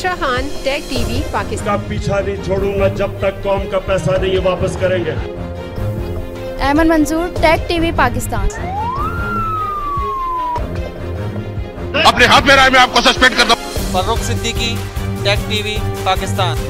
शाहान, take TV Pakistan. का पीछा नहीं छोड़ूंगा जब तक कौम का पैसा नहीं वापस करेंगे। अहमद मंजूर, टेक टीवी पाकिस्तान। अपने हाथ में राय में आपको सस्पेंड कर दो। Farooq Siddiqui, Tag TV Pakistan.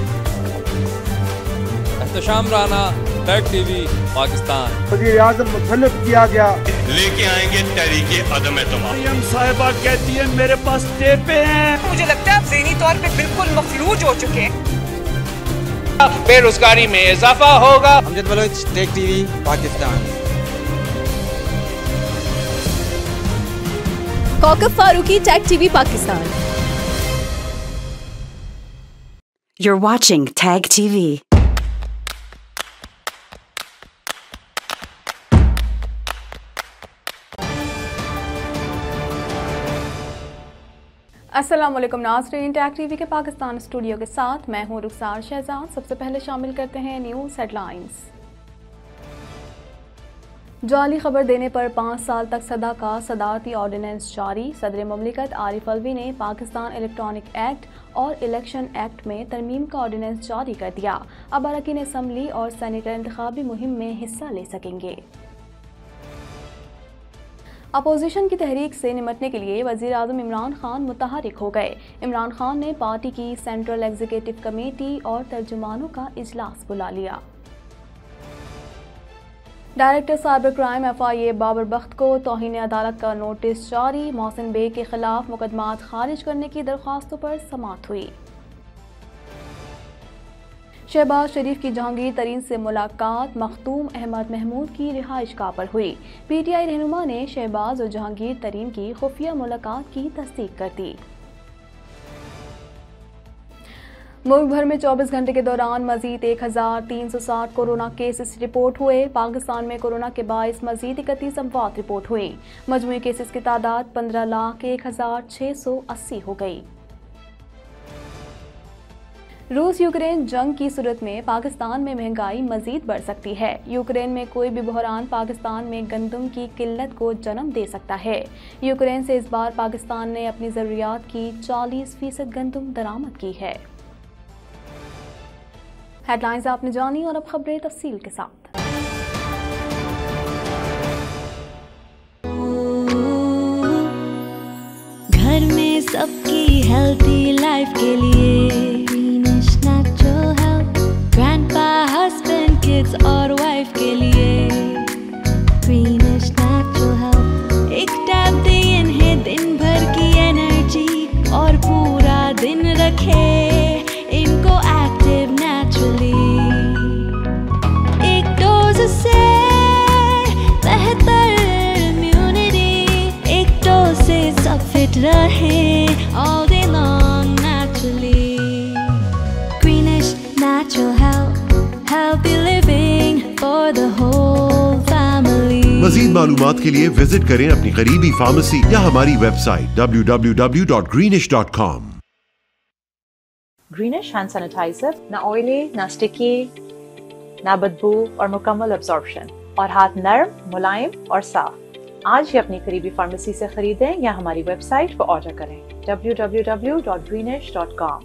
Ehtisham Rana, Tag TV Pakistan. वज़ीर आज़म मुतल्लिफ किया गया। लेके आएंगे तहरीके अदम एतमाद। मरियम साहिबा कहती है मेरे पास टेपे हैं। मुझे लगता है आप ज़हनी तौर पे बिल्कुल मफलूज हो चुके हैं। बेरोजगारी में इजाफा होगा। Amjad Baloch, Tag TV Pakistan. Kaukab Farooqui, Tag TV Pakistan. You're watching Tag TV. अस्सलाम वालेकुम नाज़रीन, टैग टीवी के पाकिस्तान स्टूडियो के साथ मैं हूं रुखसार शहजाद। सबसे पहले शामिल करते हैं न्यूज़ हेडलाइंस। जाली खबर देने पर 5 साल तक सदा का सदारती ऑर्डिनेंस जारी। सदर मुमलिकत आरिफ अलवी ने पाकिस्तान इलेक्ट्रॉनिक एक्ट और इलेक्शन एक्ट में तरमीम का ऑर्डिनेंस जारी कर दिया। अब अरकान असम्बली और सेनेटर इंतखाबी मुहिम में हिस्सा ले सकेंगे। अपोजिशन की तहरीक से निमटने के लिए वज़ीर आज़म इमरान खान मुतहरिक हो गए। इमरान खान ने पार्टी की सेंट्रल एग्जीक्यूटिव कमेटी और तर्जुमानों का इजलास बुला लिया। Director cyber crime FIA Babar Bakht को तौहीन अदालत का नोटिस जारी। मोहसिन बेग के खिलाफ मुकदमात खारिज करने की दरख्वास्तों पर समाअत हुई। शहबाज शरीफ की जहांगीर तरीन से मुलाकात मखदूम अहमद महमूद की रिहाइश गाह पर हुई। PTI रहनुमा ने शहबाज और जहांगीर तरीन की खुफिया मुलाकात की तस्दीक कर दी। मुल्क भर में 24 घंटे के दौरान मजीद 1360 कोरोना केसेस रिपोर्ट हुए। पाकिस्तान में कोरोना के बायस मजीद 31 अमवात रिपोर्ट हुई। मजमूई केसेस की तादाद 15,01,680 हो गई। रूस यूक्रेन जंग की सूरत में पाकिस्तान में महंगाई मजीद बढ़ सकती है। यूक्रेन में कोई भी बहरान पाकिस्तान में गंदम की किल्लत को जन्म दे सकता है। यूक्रेन से इस बार पाकिस्तान ने अपनी ज़रूरियात की 40% गंदम दरामद की है। हेडलाइंस आपने जानी और अब खबरें तफसील के साथ। घर में सबकी हेल्थी लाइफ के लिए ग्रैंडपा, हस्बैंड, किड्स और वाइफ के लिए ग्रीनिश नेचुरल हेल्थ। एक टैब दे इन्हें दिन भर की एनर्जी और पूरा दिन रखे इनको एक्टिव नेचुरली। एक डोज से बेहतर इम्यूनिटी, एक डोज से सब फिट रहे all day long naturally. Natural health, healthy living for the whole family. मज़ीद मालूमात के लिए विजिट करें अपनी करीबी फार्मेसी या हमारी website www.greenish.com। Greenish hand sanitiser ना ऑयली, ना स्टिकी, ना बदबू और मुकम्मल अब्जॉर्प्शन और हाथ नर्म, मुलायम और साफ। आज ही अपनी करीबी फार्मेसी से खरीदें या हमारी वेबसाइट पर ऑर्डर करें www.greenish.com।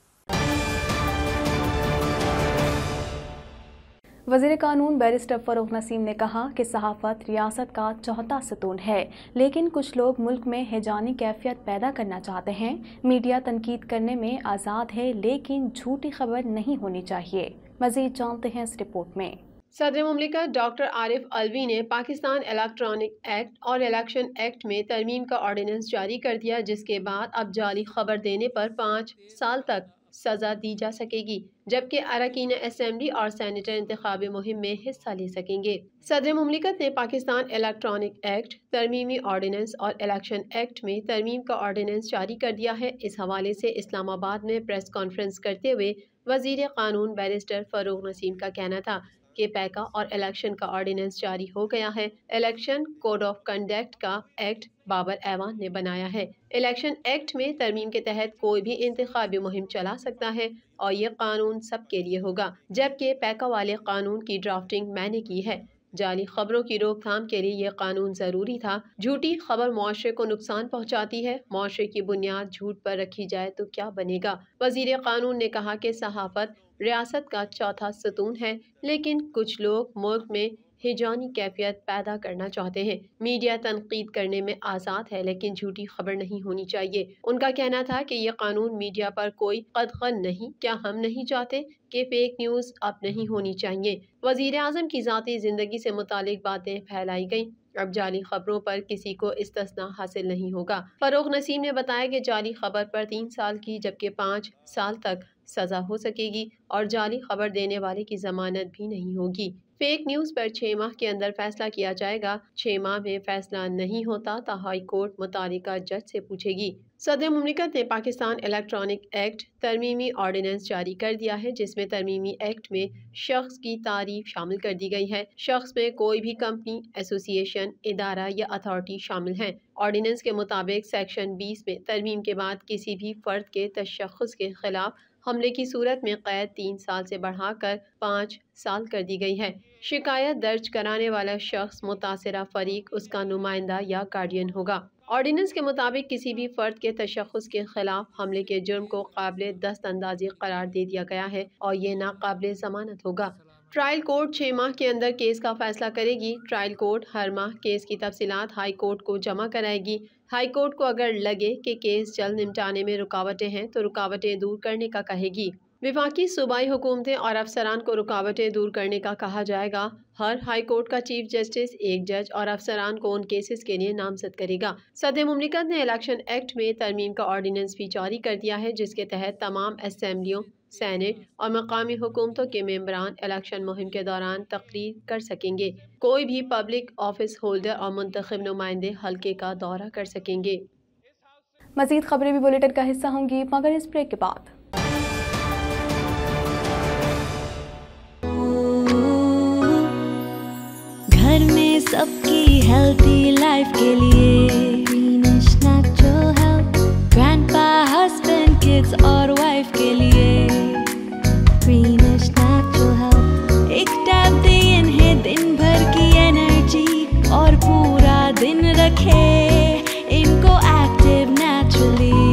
वज़ीर कानून बैरिस्टर फ़रूक नसीम ने कहा कि सहाफ़त रियासत का चौथा सतून है, लेकिन कुछ लोग मुल्क में हैजानी कैफियत पैदा करना चाहते हैं। मीडिया तनकीद करने में आज़ाद है, लेकिन झूठी खबर नहीं होनी चाहिए। मज़ीद जानते हैं इस रिपोर्ट में। सदर मुमलिकत डॉक्टर आरिफ अलवी ने पाकिस्तान इलेक्ट्रॉनिक एक्ट और इलेक्शन एक्ट में तरमीम का ऑर्डिनेंस जारी कर दिया, जिसके बाद अब जाली खबर देने पर 5 साल तक सजा दी जा सकेगी, जबकि अरकान असेंबली और सेनेटर इंतखाबी मुहिम में हिस्सा ले सकेंगे। सदर मुमलिकत ने पाकिस्तान इलेक्ट्रॉनिक एक्ट, तरमीमी ऑर्डिनेंस और इलेक्शन एक्ट में तरमीम का ऑर्डिनेंस जारी कर दिया है। इस हवाले से इस्लामाबाद में प्रेस कॉन्फ्रेंस करते हुए वज़ीर कानून बैरिस्टर फ़रूक नसीम का कहना था कि पैका और इलेक्शन का ऑर्डिनेंस जारी हो गया है। इलेक्शन कोड ऑफ कंडक्ट का एक्ट बाबर ऐवान ने बनाया है। इलेक्शन एक्ट में तरमीम के तहत कोई भी इंतखाबी मुहिम चला सकता है और ये कानून सबके लिए होगा, जबकि पैका वाले कानून की ड्राफ्टिंग मैंने की है। जाली खबरों की रोकथाम के लिए ये कानून जरूरी था। झूठी खबर मुआशरे को नुकसान पहुंचाती है। मुआशरे की बुनियाद झूठ पर रखी जाए तो क्या बनेगा। वजीर कानून ने कहा कि सहाफत रियासत का चौथा सतून है, लेकिन कुछ लोग मुल्क में हिजानी कैफियत पैदा करना चाहते हैं। मीडिया तनकीद करने में आज़ाद है, लेकिन झूठी खबर नहीं होनी चाहिए। उनका कहना था कि ये कानून मीडिया पर कोई कदगन नहीं। क्या हम नहीं चाहते कि फेक न्यूज़ अब नहीं होनी चाहिए। वज़ीर आज़म की ज़ाती ज़िंदगी से मुतालिक बातें फैलाई गईं। अब जाली खबरों पर किसी को इस्तिस्ना हासिल नहीं होगा। फरोख नसीम ने बताया कि जाली खबर पर 3 साल की जबकि 5 साल तक सजा हो सकेगी और जाली खबर देने वाले की जमानत भी नहीं होगी। फेक न्यूज़ पर 6 माह के अंदर फैसला किया जाएगा। 6 माह में फैसला नहीं होता तो हाई कोर्ट मुतालिका जज से पूछेगी। सदर मुमलिकत ने पाकिस्तान इलेक्ट्रॉनिक एक्ट तरमीमी ऑर्डिनेंस जारी कर दिया है, जिसमें तरमीमी एक्ट में शख्स की तारीफ शामिल कर दी गई है। शख्स में कोई भी कंपनी, एसोसिएशन, इदारा या अथॉरिटी शामिल है। ऑर्डिनेंस के मुताबिक सेक्शन 20 में तरमीम के बाद किसी भी फर्द के तशख्खुस के खिलाफ हमले की सूरत में कैद 3 साल से बढ़ाकर 5 साल कर दी गई है। शिकायत दर्ज कराने वाला शख्स मुतासिरा फरीक, उसका नुमाइंदा या गार्डियन होगा। ऑर्डिनेंस के मुताबिक किसी भी फर्द के तशख्खुस के खिलाफ हमले के जुर्म को काबिल दस्तअंदाजी करार दे दिया गया है और ये नाकाबिल जमानत होगा। ट्रायल कोर्ट 6 माह के अंदर केस का फैसला करेगी। ट्रायल कोर्ट हर माह केस की तफसीलात हाई कोर्ट को जमा कराएगी। हाई कोर्ट को अगर लगे कि केस जल्द निपटाने में रुकावटें हैं तो रुकावटें दूर करने का कहेगी। विफाकी सूबाई हुकूमतें और अफसरान को रुकावटें दूर करने का कहा जाएगा। हर हाई कोर्ट का चीफ जस्टिस एक जज और अफसरान को उन केसेस के लिए नामजद करेगा। सदर मुमलिकत ने इलेक्शन एक्ट में तरमीम का ऑर्डिनेंस भी जारी कर दिया है, जिसके तहत तमाम असेंबलियों, सेनेट और मकामी हुकूमतों के मेंबरान इलेक्शन मुहिम के दौरान तकरीर कर सकेंगे। कोई भी पब्लिक ऑफिस होल्डर और मुंतखब नुमाइंदे हल्के का दौरा कर सकेंगे। मजीद खबरें भी बुलेटिन का हिस्सा होंगी, मगर इस ब्रेक के बाद। घर में सबकी हेल्थी लाइफ के लिए Greenish natural health, grandpa, husband, kids और वाइफ के लिए ग्रीनिश नेचुरल हेल्थ। एक टैब दे इन्हें दिन भर की एनर्जी और पूरा दिन रखे इनको एक्टिव नेचुरली।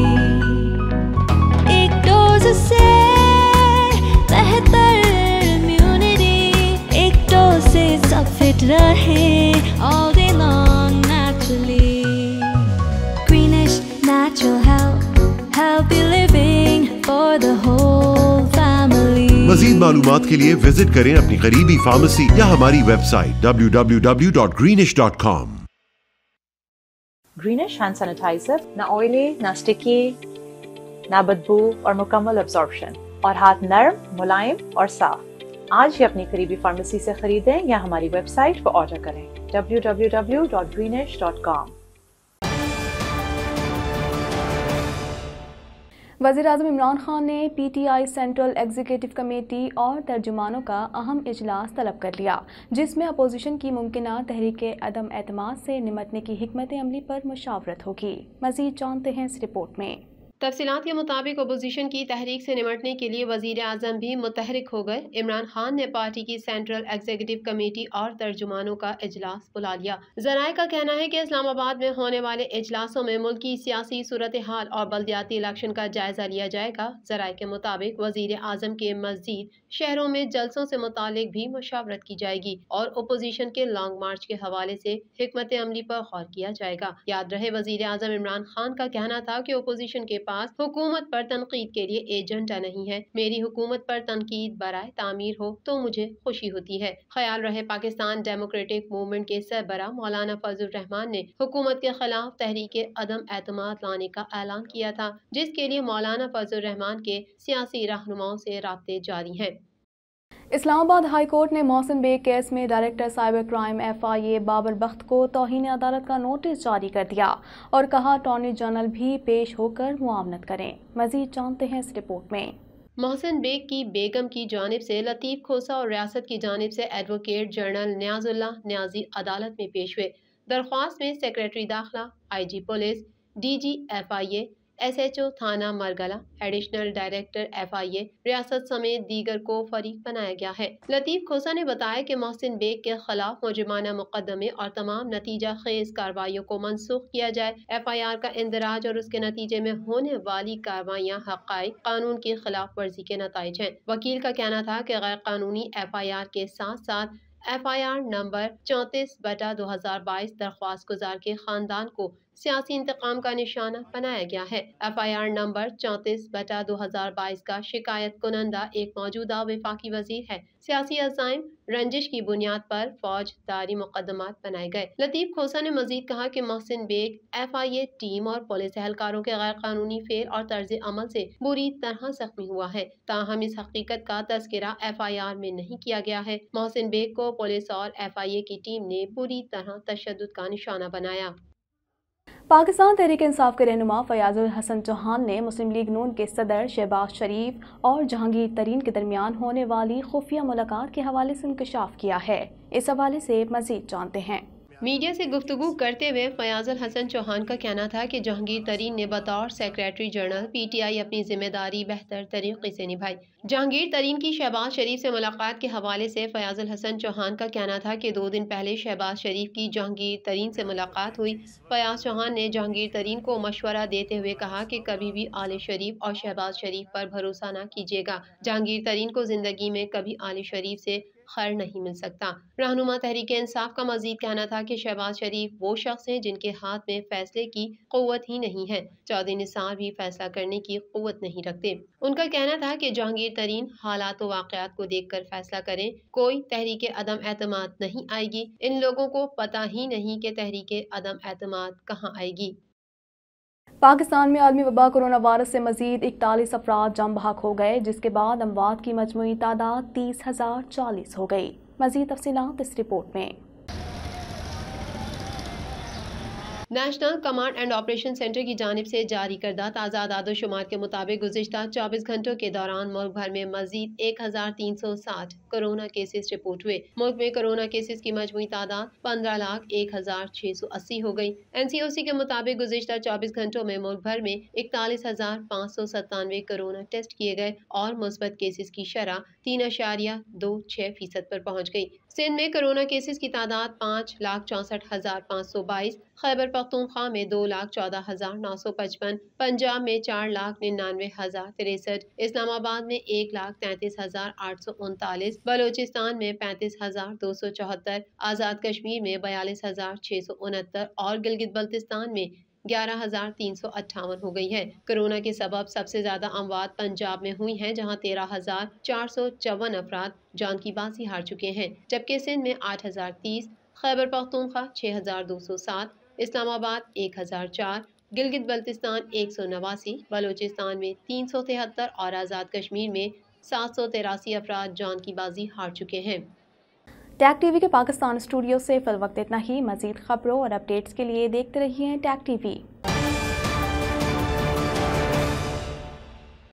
एक डोज से बेहतर इम्यूनिटी, एक डोज से सब फिट रहे all day long naturally. Greenish natural health, healthy living for the whole family. मज़ीद मालूमात के लिए विजिट करें अपनी करीबी फार्मेसी या हमारी website www.greenish.com। Greenish hand sanitiser ना ऑयली, ना स्टिकी, ना बदबू और मुकम्मल अब्सॉर्प्शन, और हाथ नर्म, मुलायम और साफ। आज ही अपनी करीबी फार्मेसी से खरीदें या हमारी वेबसाइट पर ऑर्डर करें www.greenish.com। वज़ीर-ए-आज़म इमरान खान ने PTI सेंट्रल एग्जीक्यूटिव कमेटी और तर्जुमानों का अहम इजलास तलब कर लिया, जिसमें अपोजिशन की मुमकिना तहरीक अदम एतमाद से निमटने की हिकमत अमली पर मुशावरत होगी। मज़ीद जानते हैं इस रिपोर्ट में। तफसीलात के मुताबिक अपोजिशन की तहरीक से निमटने के लिए वज़ीर आज़म भी मुतहरिक हो गए। इमरान खान ने पार्टी की सेंट्रल एग्जीक्यूटिव कमेटी और तर्जुमानों का इजलास बुला लिया। ज़राए का कहना है कि इस्लामाबाद में होने वाले इजलासों में मुल्क की सियासी सूरत हाल और बल्दियाती इलेक्शन का जायजा लिया जाएगा। ज़राए के मुताबिक वज़ीर आज़म के मज़ीद शहरों में जलसों से मुतालिक भी मुशावरत की जाएगी और अपोजिशन के लॉन्ग मार्च के हवाले से हिकमत अमली पर गौर किया जाएगा। याद रहे, वज़ीर आज़म इमरान खान का कहना था कि अपोजिशन के पास हुकूमत पर तनकीद के लिए एजेंडा नहीं है। मेरी हुकूमत पर तनकीद बराए तामीर हो तो मुझे खुशी होती है। ख्याल रहे, पाकिस्तान डेमोक्रेटिक मूवमेंट के सरबरा मौलाना फजल रहमान ने हुकूमत के खिलाफ तहरीक अदम एतमाद लाने का ऐलान किया था, जिसके लिए मौलाना फजल रहमान के सियासी रहनुमाओं से राब्ते जारी हैं। इस्लामाबाद हाई कोर्ट ने मोहसिन बेग केस में director cyber crime FIA Babar Bakht को तौहीन अदालत का नोटिस जारी कर दिया और कहा अटॉर्नी जनरल भी पेश होकर मुआवनत करें। मजीद जानते हैं इस रिपोर्ट में। मोहसिन बेग की बेगम की जानिब से लतीफ़ खोसा और रियासत की जानिब से एडवोकेट जनरल न्याजुल्लाह न्याजी अदालत में पेश हुए। दरख्वास्त में सेक्रेटरी दाखिला, IG police, DG FIA, SHO थाना मरगला, एडिशनल डायरेक्टर FIA रियासत समेत दीगर को फरीक बनाया गया है। लतीफ खोसा ने बताया कि मोहसिन बेग के खिलाफ मुजरिमाना मुकदमे और तमाम नतीजा खेज कार्रवाइयों को मनसूख किया जाए। FIR का इंदराज और उसके नतीजे में होने वाली कार्रवाइयाँ हक़ाइक़ कानून की खिलाफ वर्जी के नताइज हैं। वकील का कहना था कि गैर कानूनी FIR के साथ साथ FIR नंबर 34/2022 दरख्वास्त गुजार के खानदान को सियासी इंतकाम का निशाना बनाया गया है। FIR नंबर 34/2022 का शिकायत कुनंदा एक मौजूदा वफाकी वजीर है। सियासी अज़ाइम रंजिश की बुनियाद पर फौजदारी मुकदमात बनाए गए। लतीफ खोसा ने मजीद कहा कि मोहसिन बेग FIA टीम और पुलिस एहलकारों के गैर कानूनी फेल और तर्ज अमल से बुरी तरह जख्मी हुआ है। ताहम इस हकीकत का तज़किरा FIR में नहीं किया गया है। मोहसिन बेग को पुलिस और FIA की टीम ने बुरी तरह तशद्दुद का निशाना बनाया। पाकिस्तान तहरीक इंसाफ के रहनुमा फयाजुल हसन चौहान ने मुस्लिम लीग नून के सदर शहबाज शरीफ और जहांगीर तरीन के दरमियान होने वाली खुफिया मुलाकात के हवाले से इंकशाफ किया है। इस हवाले से मजीद जानते हैं। मीडिया से गुफ्तगू करते हुए फयाजुल हसन चौहान का कहना था कि जहांगीर तरीन ने बतौर सेक्रेटरी जनरल PTI अपनी जिम्मेदारी बेहतर तरीके से निभाई। जहांगीर तरीन की शहबाज शरीफ से मुलाकात के हवाले से फयाजुल हसन चौहान का कहना था कि 2 दिन पहले शहबाज शरीफ की जहांगीर तरीन से मुलाकात हुई। फयाज चौहान ने जहांगीर तरीन को मशवरा देते हुए कहा कि कभी भी आले शरीफ और शहबाज शरीफ पर भरोसा न कीजिएगा। जहांगीर तरीन को जिंदगी में कभी आले शरीफ से खैर नहीं मिल सकता। रहनुमा तहरीक इंसाफ का मजीद कहना था कि शहबाज शरीफ वो शख्स हैं जिनके हाथ में फैसले की कुव्वत ही नहीं है। चौधरी निसार भी फैसला करने की कुव्वत नहीं रखते। उनका कहना था कि जहांगीर तरीन हालात व वाक़यात को देखकर फैसला करें। कोई तहरीक अदम एतमाद नहीं आएगी। इन लोगों को पता ही नहीं कि तहरीक अदम एतमाद कहाँ आएगी। पाकिस्तान में आलमी वबा कोरोना वायरस से मजीद 41 अफराद जान बहक हो गए, जिसके बाद अमवात की मजमूई तादाद 30,040 हो गई। मजीद तफसीलात इस रिपोर्ट में। National command and operation centre की जानिब से जारी करदा ताज़ा आदादोशुमार के मुताबिक गुज़िश्ता 24 घंटों के दौरान मुल्क भर में मजीद 1360 कोरोना केसेस रिपोर्ट हुए। मुल्क में कोरोना केसेस की मजमूई तादाद 15,01,680 हो गई। NCOC के मुताबिक गुज़िश्ता 24 घंटों में मुल्क भर में 41,597 कोरोना टेस्ट किए गए और मुस्बत केसेस की शरह 3.26% पर पहुँच गई। सिंध में कोरोना केसेस की तादाद 5,64,522, खैबर पख्तूनख्वा में 2,14,955, पंजाब में 4,99,063, इस्लामाबाद में 1,33,839, बलोचिस्तान में 35,274, आज़ाद कश्मीर में 42,669 और गिलगित बल्तिस्तान में 11,358 हो गई है। कोरोना के सबब सबसे ज्यादा अमवात पंजाब में हुई हैं, जहां 13,454 अफराद जान की बाजी हार चुके हैं, जबकि सिंध में 8,030, खैबर पख्तूनख्वा 6,207, इस्लामाबाद 1,004, गिलगित बल्तिस्तान 189, बलोचिस्तान में 373 और आज़ाद कश्मीर में 783 अफराद जान की बाजी हार चुके हैं। टैग टीवी के पाकिस्तान स्टूडियो से फिल वक्त इतना ही। मजीद खबरों और अपडेट्स के लिए देखते रहिए टैग टीवी।